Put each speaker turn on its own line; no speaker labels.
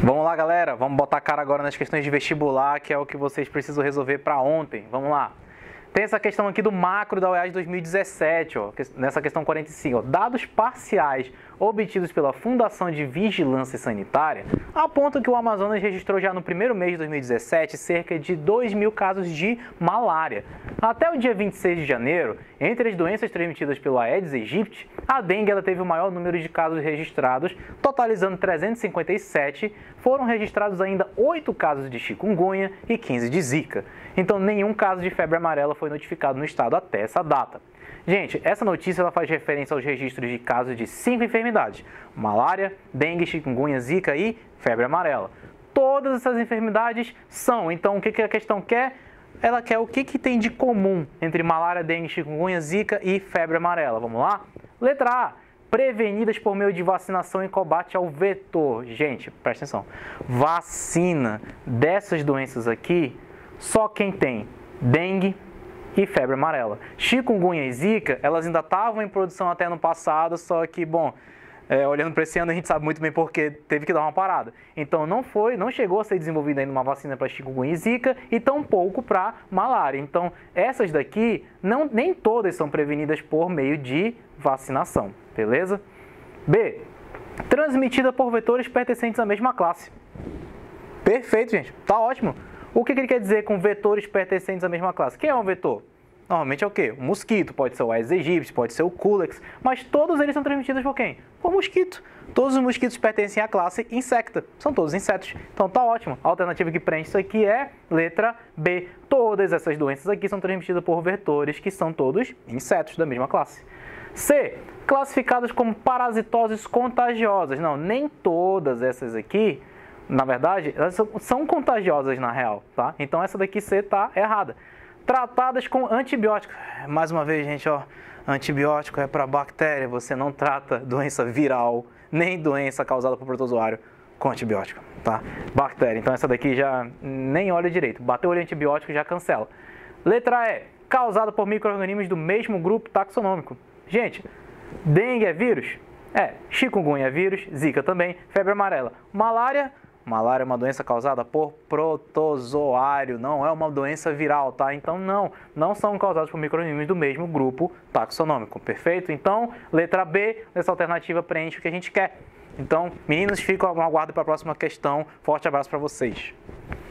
Vamos lá, galera, vamos botar a cara agora nas questões de vestibular, que é o que vocês precisam resolver para ontem. Vamos lá. Tem essa questão aqui do macro da OEA de 2017, ó, nessa questão 45. Ó, dados parciais obtidos pela Fundação de Vigilância Sanitária apontam que o Amazonas registrou já no primeiro mês de 2017 cerca de 2.000 casos de malária. Até o dia 26 de janeiro, entre as doenças transmitidas pelo Aedes aegypti, a dengue ela teve o maior número de casos registrados, totalizando 357, foram registrados ainda 8 casos de chikungunya e 15 de zika. Então, nenhum caso de febre amarela foi notificado no estado até essa data. Gente, essa notícia ela faz referência aos registros de casos de 5 enfermidades: malária, dengue, chikungunya, zika e febre amarela. Todas essas enfermidades são, então o que a questão quer? Ela quer o que tem de comum entre malária, dengue, chikungunya, zika e febre amarela. Vamos lá? Letra A. Prevenidas por meio de vacinação em combate ao vetor. Gente, presta atenção. Vacina dessas doenças aqui, só quem tem dengue e febre amarela. Chikungunya e zika, elas ainda estavam em produção até ano passado, só que, bom, olhando para esse ano a gente sabe muito bem porque teve que dar uma parada. Então não chegou a ser desenvolvida ainda uma vacina para chikungunya e zika e tampouco para malária. Então essas daqui, nem todas são prevenidas por meio de vacinação, beleza? B. Transmitida por vetores pertencentes à mesma classe. Perfeito, gente. Tá ótimo. O que ele quer dizer com vetores pertencentes à mesma classe? Quem é um vetor? Normalmente é o quê? O mosquito, pode ser o Aedes aegypti, pode ser o Culex, mas todos eles são transmitidos por quem? Por mosquito. Todos os mosquitos pertencem à classe insecta, são todos insetos. Então tá ótimo. A alternativa que preenche isso aqui é letra B. Todas essas doenças aqui são transmitidas por vetores que são todos insetos da mesma classe. C. Classificadas como parasitoses contagiosas. Não, nem todas essas aqui, na verdade, elas são contagiosas na real, tá? Então essa daqui C tá errada. Tratadas com antibióticos. Mais uma vez, gente, ó, antibiótico é para bactéria, você não trata doença viral, nem doença causada por protozoário com antibiótico, tá? Bactéria, então essa daqui já nem olha direito. Bateu o olho em antibiótico, já cancela. Letra E. Causada por micro-organismos do mesmo grupo taxonômico. Gente, dengue é vírus? Chikungunya é vírus, zika também, febre amarela. Malária é uma doença causada por protozoário, não é uma doença viral, tá? Então não são causados por micro-organismos do mesmo grupo taxonômico, perfeito? Então, letra B, essa alternativa preenche o que a gente quer. Então, meninos, fico no aguardo para a próxima questão. Forte abraço para vocês.